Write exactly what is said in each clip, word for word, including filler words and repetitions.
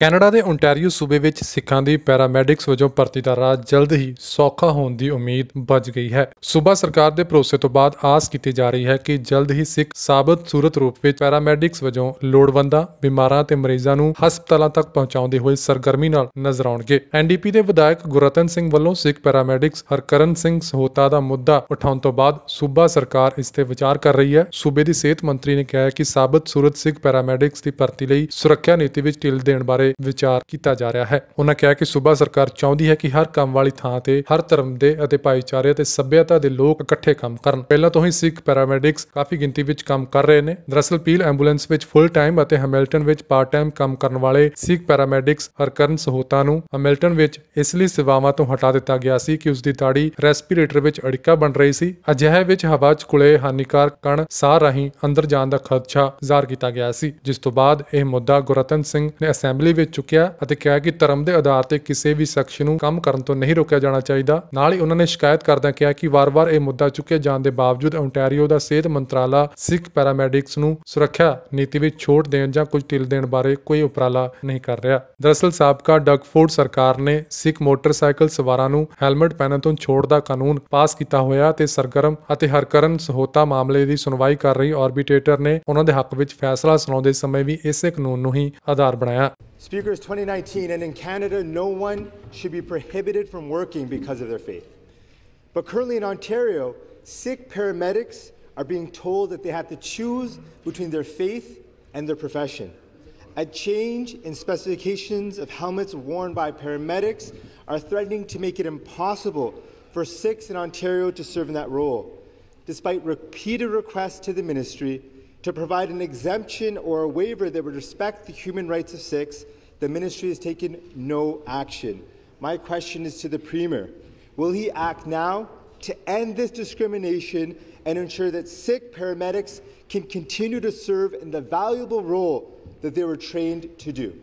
Canada ਦੇ Ontario ਸੂਬੇ ਵਿੱਚ ਸਿੱਖਾਂ ਦੀ ਪੈਰਾਮੈਡਿਕਸ ਵਜੋਂ ਭਰਤੀ ਦਾ ਰਾਹ ਜਲਦ ਹੀ ਸੌਖਾ ਹੋਣ ਦੀ ਉਮੀਦ ਬੱਝ ਗਈ ਹੈ। ਸੂਬਾ ਸਰਕਾਰ ਦੇ ਭਰੋਸੇ ਤੋਂ ਬਾਅਦ ਆਸ ਕੀਤੀ ਜਾ ਰਹੀ ਹੈ ਕਿ ਜਲਦ ਹੀ ਸਿੱਖ ਸਾਬਤ ਸੂਰਤ ਰੂਪ ਵਿੱਚ ਪੈਰਾਮੈਡਿਕਸ ਵਜੋਂ ਲੋੜਵੰਦਾਂ, ਬਿਮਾਰਾਂ ਤੇ ਮਰੀਜ਼ਾਂ ਨੂੰ ਹਸਪਤਾਲਾਂ ਤੱਕ ਪਹੁੰਚਾਉਂਦੇ ਹੋਏ ਸਰਗਰਮੀ ਨਾਲ ਨਜ਼ਰ ਆਉਣਗੇ। ਐਨ ਡੀ ਪੀ ਦੇ ਵਿਧਾਇਕ ਗੁਰਰਤਨ ਸਿੰਘ ਵੱਲੋਂ ਸਿੱਖ ਪੈਰਾਮੈਡਿਕਸ ਹਰਕਰਨ ਸਿੰਘ ਸਹੋਤਾ ਦਾ ਮੁੱਦਾ ਉਠਾਉਣ ਤੋਂ ਬਾਅਦ ਸੂਬਾ ਸਰਕਾਰ ਇਸ ਤੇ ਵਿਚਾਰ ਕਰ ਰਹੀ ਹੈ। ਸੂਬੇ ਦੀ ਸਿਹਤ ਮੰਤਰੀ ਨੇ ਕਿਹਾ ਕਿ ਸਾਬਤ ਸੂਰਤ ਸਿੱਖ ਪੈਰਾਮੈਡਿਕਸ ਦੀ ਭਰਤੀ ਲਈ ਸੁਰੱਖਿਆ ਨੀਤੀ ਵਿੱਚ ਢਿੱਲ ਦੇਣ ਬਾਰੇ ਵਿਚਾਰ ਕੀਤਾ ਜਾ ਰਿਹਾ ਹੈ। ਉਹਨਾਂ ਕਿਹਾ ਕਿ ਸੂਬਾ ਸਰਕਾਰ ਚਾਹੁੰਦੀ ਹੈ ਕਿ ਹਰ ਕੰਮ ਵਾਲੀ ਥਾਂ ਤੇ ਹਰ ਧਰਮ ਦੇ ਅਤੇ ਭਾਈਚਾਰੇ ਅਤੇ ਸੱਭਿਅਤਾ ਦੇ ਲੋਕ ਇਕੱਠੇ ਕੰਮ ਕਰਨ। ਪਹਿਲਾਂ ਤੋਂ ਹੀ ਸਿੱਖ ਪੈਰਾਮੈਡਿਕਸ ਕਾਫੀ ਗਿਣਤੀ ਵਿੱਚ ਕੰਮ ਕਰ ਰਹੇ ਨੇ। ਦਰਅਸਲ ਪੀਲ ਐਂਬੂਲੈਂਸ ਵਿੱਚ ਫੁੱਲ ਟਾਈਮ ਅਤੇ ਹੈਮਿਲਟਨ ਵਿੱਚ ਪਾਰਟ ਟਾਈਮ ਕੰਮ ਕਰਨ ਵਾਲੇ ਸਿੱਖ ਪੈਰਾਮੈਡਿਕਸ ਹਰਕਰਨ ਸਹੋਤਾ ਨੂੰ ਹੈਮਿਲਟਨ ਵਿੱਚ ਇਸ ਲਈ ਸੇਵਾਵਾਂ ਤੋਂ ਹਟਾ ਦਿੱਤਾ ਗਿਆ ਸੀ ਕਿ ਉਸ ਦੀ ਦਾੜੀ ਰੈਸਪੀਰੇਟਰ ਵਿੱਚ ਅੜਿੱਕਾ ਬਣ ਰਹੀ ਸੀ। ਅਜਿਹੇ ਵਿੱਚ ਹਵਾ ਚ ਕੁਲੇ ਹਾਨੀਕਾਰਕ ਕਣ ਸਾਹ ਰਾਹੀਂ ਅੰਦਰ ਜਾਣ ਦਾ ਖਦਸ਼ਾ ਜ਼ਾਹਰ ਕੀਤਾ ਗਿਆ ਸੀ, ਜਿਸ ਤੋਂ ਬਾਅਦ ਇਹ ਮੁੱਦਾ ਗੁਰਰਤਨ ਸਿੰਘ ਨੇ ਅਸੈਂਬਲੀ ਵਿੱਚ ਚੁੱਕਿਆ ਅਤੇ ਕਿਹਾ ਕਿ ਧਰਮ ਦੇ ਆਧਾਰ ਤੇ ਕਿਸੇ ਵੀ ਸ਼ਖਸ ਨੂੰ ਕੰਮ ਕਰਨ ਤੋਂ ਨਹੀਂ ਰੋਕਿਆ ਜਾਣਾ ਚਾਹੀਦਾ। ਨਾਲ ਹੀ ਉਹਨਾਂ ਨੇ ਸ਼ਿਕਾਇਤ ਕਰਦਿਆਂ ਕਿਹਾ ਕਿ ਵਾਰ-ਵਾਰ ਇਹ ਮੁੱਦਾ ਚੁੱਕੇ ਜਾਣ ਦੇ ਬਾਵਜੂਦ ਓਨਟਾਰੀਓ ਦਾ ਸਿਹਤ ਮੰਤਰਾਲਾ ਸਿੱਖ ਪੈਰਾਮੈਡਿਕਸ ਨੂੰ ਸੁਰੱਖਿਆ ਨੀਤੀ ਵਿੱਚ ਛੋਟ ਦੇਣ ਜਾਂ ਕੁਝ ਢਿੱਲ ਦੇਣ ਬਾਰੇ ਕੋਈ ਉਪਰਾਲਾ ਨਹੀਂ ਕਰ ਰਿਹਾ। ਦਰਅਸਲ ਸਾਬਕਾ ਡਗਫੋਰਡ ਸਰਕਾਰ ਨੇ ਸਿੱਖ ਮੋਟਰਸਾਈਕਲ ਸਵਾਰਾਂ ਨੂੰ ਹੈਲਮਟ ਪਹਿਨਣ ਤੋਂ ਛੋਟ ਦਾ ਕਾਨੂੰਨ ਪਾਸ ਕੀਤਾ ਹੋਇਆ ਤੇ ਸਰਗਰਮ ਅਤੇ ਹਰਕਰਨ ਸਹੋਤਾ ਮਾਮਲੇ ਦੀ ਸੁਣਵਾਈ ਕਰ ਰਹੀ ਆਰਬਿਟਰੇਟਰ ਨੇ ਉਹਨਾਂ ਦੇ ਹੱਕ ਵਿੱਚ ਫੈਸਲਾ ਸੁਣਾਉਂਦੇ ਸਮੇਂ ਵੀ ਇਸੇ ਕਾਨੂੰਨ ਨੂੰ ਹੀ ਆਧਾਰ ਬਣਾਇਆ। Speakers, twenty nineteen, and in Canada, no one should be prohibited from working because of their faith. But currently in Ontario, Sikh paramedics are being told that they have to choose between their faith and their profession. A change in specifications of helmets worn by paramedics are threatening to make it impossible for Sikhs in Ontario to serve in that role. Despite repeated requests to the ministry to provide an exemption or a waiver that would respect the human rights of Sikhs, the ministry has taken no action. My question is to the Premier. Will he act now to end this discrimination and ensure that Sikh paramedics can continue to serve in the valuable role that they were trained to do?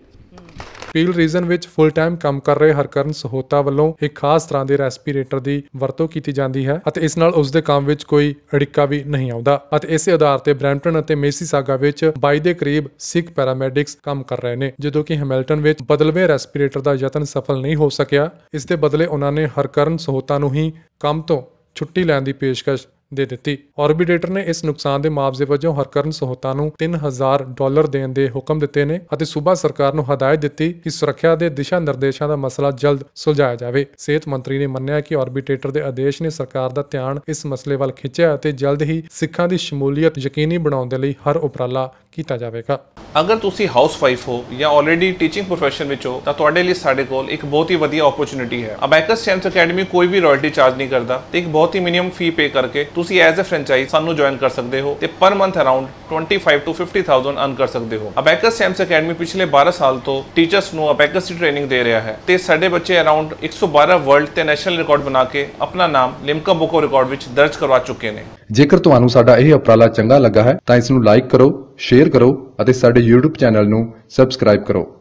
Peel region ਵਿੱਚ full time ਕੰਮ ਕਰ ਰਹੇ ਹਰਕਰਨ ਸਹੋਤਾ ਵੱਲੋਂ ਇੱਕ ਖਾਸ ਤਰ੍ਹਾਂ ਦੇ ਰੈਸਪੀਰੇਟਰ ਦੀ ਵਰਤੋਂ ਕੀਤੀ ਜਾਂਦੀ ਹੈ ਅਤੇ ਇਸ ਨਾਲ ਉਸ ਦੇ ਕੰਮ ਵਿੱਚ ਕੋਈ ਅੜਿੱਕਾ ਵੀ ਨਹੀਂ ਆਉਂਦਾ ਅਤੇ ਇਸੇ ਆਧਾਰ ਤੇ ਬਰੈਂਪਟਨ ਅਤੇ ਮੇਸੀਸਾਗਾ ਵਿੱਚ ਬਾਈ ਦੇ ਕਰੀਬ ਸਿੱਖ ਪੈਰਾਮੈਡਿਕਸ ਕੰਮ ਕਰ ਰਹੇ ਨੇ, ਜਦੋਂ ਕਿ ਹੈਮਿਲਟਨ ਵਿੱਚ ਬਦਲਵੇਂ ਰੈਸਪੀਰੇਟਰ ਦਾ ਯਤਨ ਸਫਲ ਨਹੀਂ ਹੋ ਸਕਿਆ। ਇਸ ਦੇ ਬਦਲੇ ਉਹਨਾਂ ਨੇ ਹਰਕਰਨ ਸਹੋਤਾ ਨੂੰ ਹੀ ਕੰਮ ਤੋਂ ਛੁੱਟੀ ਲੈਣ ਦੀ ਪੇਸ਼ਕਸ਼ ਦੇ ਦਿੱਤੀ। ਆਰਬਿਟਰੇਟਰ ਨੇ ਇਸ ਨੁਕਸਾਨ ਦੇ ਮੁਆਵਜ਼ੇ ਵਜੋਂ ਹਰਕਰਨ ਸਹੋਤਾ ਨੂੰ ਤਿੰਨ ਹਜ਼ਾਰ ਡਾਲਰ ਦੇਣ ਦੇ ਹੁਕਮ ਦਿੱਤੇ ਨੇ ਅਤੇ ਸੂਬਾ ਸਰਕਾਰ ਨੂੰ ਹਦਾਇਤ ਦਿੱਤੀ ਕਿ ਸੁਰੱਖਿਆ ਦੇ ਦਿਸ਼ਾ ਨਿਰਦੇਸ਼ਾਂ ਦਾ ਮਸਲਾ ਜਲਦ ਸੁਲਝਾਇਆ ਜਾਵੇ। ਸਿਹਤ ਮੰਤਰੀ ਨੇ ਮੰਨਿਆ ਕਿ ਆਰਬਿਟਰੇਟਰ ਦੇ ਆਦੇਸ਼ ਨੇ ਸਰਕਾਰ ਦਾ ਧਿਆਨ ਇਸ ਮਸਲੇ ਵੱਲ ਖਿੱਚਿਆ ਅਤੇ ਜਲਦ ਹੀ ਸਿੱਖਾਂ ਦੀ ਸ਼ਮੂਲੀਅਤ ਯਕੀਨੀ ਬਣਾਉਣ ਦੇ ਲਈ ਹਰ ਉਪਰਾਲਾ ਕੀਤਾ ਜਾਵੇਗਾ। ਅਗਰ ਤੁਸੀਂ ਹਾਊਸ ਵਾਈਫ ਹੋ ਜਾਂ ਆਲਰੇਡੀ ਟੀਚਿੰਗ ਪ੍ਰੋਫੈਸ਼ਨ ਵਿੱਚ ਹੋ ਤਾਂ ਤੁਹਾਡੇ ਲਈ ਸਾਡੇ ਕੋਲ ਇੱਕ ਬਹੁਤ ਹੀ ਵਧੀਆ ਓਪਰਚੁਨਿਟੀ ਹੈ। ਅਬੈਕਸ ਸੈਂਸ ਅਕੈਡਮੀ ਕੋਈ ਵੀ ਰਾਇਲਟੀ ਚਾਰਜ ਨਹੀਂ ਕਰਦਾ ਤੇ ਇੱਕ ਬਹੁਤ ਹੀ ਮਿਨੀਮਮ ਫੀ ਪੇ ਕਰਕੇ ਤੁਸੀਂ ਐਜ਼ ਅ ਫਰੈਂਚਾਈਜ਼ ਸਾਨੂੰ ਜੁਆਇਨ ਕਰ ਸਕਦੇ ਹੋ ਤੇ per month around twenty-five to fifty thousand earn ਕਰ ਸਕਦੇ ਹੋ। ਅਬੈਕਸ ਸੈਂਸ ਅਕੈਡਮੀ ਪਿਛਲੇ ਬਾਰਾਂ ਸਾਲ ਤੋਂ ਟੀਚਰਸ ਨੂੰ ਅਬੈਕਸ ਦੀ ਟ੍ਰੇਨਿੰਗ ਦੇ ਰਿਹਾ ਹੈ ਤੇ ਸਾਡੇ ਬੱਚੇ ਅਰਾਊਂਡ one twelve ਵਰਲਡ ਤੇ ਨੈਸ਼ਨਲ ਰਿਕਾਰਡ ਬਣਾ ਕੇ ਆਪਣਾ ਨਾਮ ਲਿਮਕਾ ਬੁੱਕ ਆਫ ਰਿਕਾਰਡ ਵਿੱਚ ਦਰਜ ਕਰਵਾ ਚੁੱਕੇ ਨੇ। ਜੇਕਰ ਤੁਹਾਨੂੰ ਸਾਡਾ ਇਹ ਉਪਰਾਲਾ ਚੰਗਾ ਲੱਗਾ ਹੈ ਤਾਂ ਇਸ ਨੂੰ ਲਾਈਕ ਕਰੋ, ਸ਼ੇਅਰ ਕਰੋ ਅਤੇ ਸਾਡੇ YouTube ਚੈਨਲ ਨੂੰ ਸਬਸਕ੍ਰਾਈਬ ਕਰੋ।